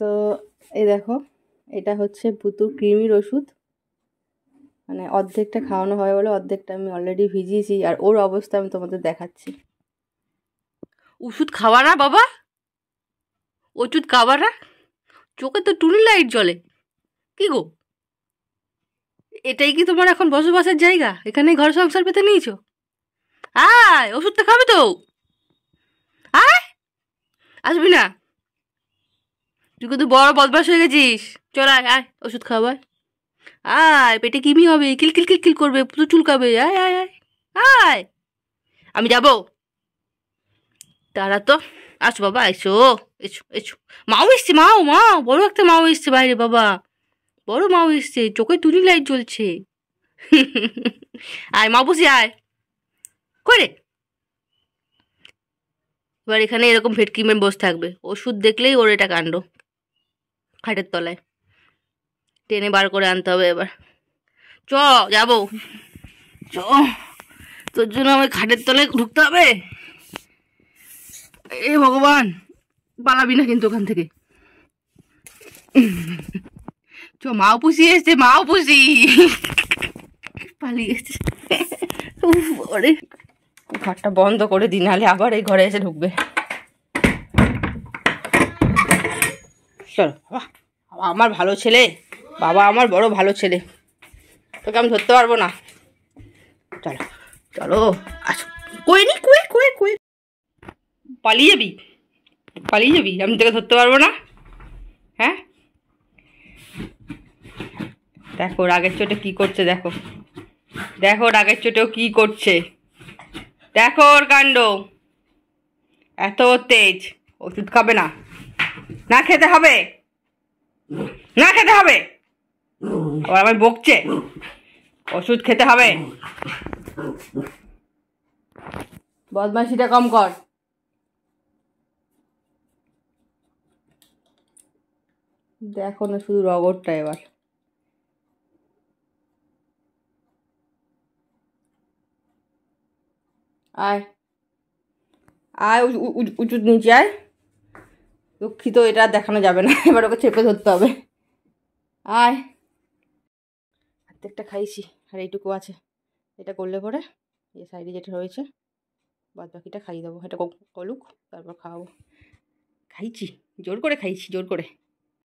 তো এই দেখো, এটা হচ্ছে পুতুর কৃমির ওষুধ, মানে অর্ধেকটা খাওয়ানো হয় বলে অর্ধেকটা আমি অলরেডি ভিজিয়েছি, আর ওর অবস্থা আমি তোমাদের দেখাচ্ছি। ওষুধ খাওয়া না বাবা, ওষুধ খাওয়া না, চোখে তো টুনি লাইট জ্বলে। কি গো, এটাই কি তোমার এখন বসবাসের জায়গা? এখানেই ঘর সংসার পেতে নিয়েছো? আয়, ওষুধটা খাবে তো? আয়, আসবি না? তুই কিন্তু বড় বদমাস হয়ে গেছিস। চল আয় আয়, ওষুধ খাওয়ায়। আয়, পেটে কিমি হবে, কিলকিল কিলকিল করবে, পুরো চুলকাবে। আয় আয় আয় আয়, আমি যাবো। তারা তো, আসো বাবা, এসো এসো এসো। মাও এসছে, মাও মাও, বড় একটা মাও এসছে বাইরে বাবা, বড় মাও এসছে, চোখে টুনি লাইট জ্বলছে। আয় মা, বসি আয়। করে এবার এখানে এরকম ভেটকি মেয়ে বসে থাকবে, ওষুধ দেখলেই ওর এটা কাণ্ড। খাটের তলায় টেনে বার করে আনতে হবে এবার। চ, যাবো। চ, তোর জন্য আমার খাটের তলায় ঢুকতে হবে। এ ভগবান, পালাবি না কিন্তু ওখান থেকে। চ, মাও পুষি এসছে, মাও পুষি পালিয়ে গেছে। ওরে, ঘরটা বন্ধ করে দিই, নাহলে আবার এই ঘরে এসে ঢুকবে। চলো বাবা, আমার ভালো ছেলে, বাবা আমার বড় ভালো ছেলে, তোকে আমি ধরতে পারবো না। চলো চলো, আসো। কই নি, কই কই কই, পালিয়ে যাবি, পালিয়ে যাবি, আমি তোকে ধরতে পারবো না? হ্যাঁ, দেখো রাগের চোটে কি করছে, দেখো দেখো রাগের চোটেও কি করছে, দেখো ওর কাণ্ড, এত তেজ। ওষুধ খাবে না? না খেতে হবে, না খেতে হবে, আবার আমায় বকছে। ওষুধ খেতে হবে, বদমাশিটা কম কর। দেখো না শুধু রগরটা এবার। আয় আয়, উঁচুর নিচে আয়। দুঃখিত, এটা দেখানো যাবে না, এবার ওকে চেপে ধরতে হবে। আয়, অর্ধেকটা খাইছি আর এইটুকু আছে, এটা করলে পরে এই সাইডে যেটা রয়েছে বাদ বাকিটা খাইয়ে দেবো। এটা কলুক, তারপর খাওয়াবো। খাইছি, জোর করে খাইছি, জোর করে।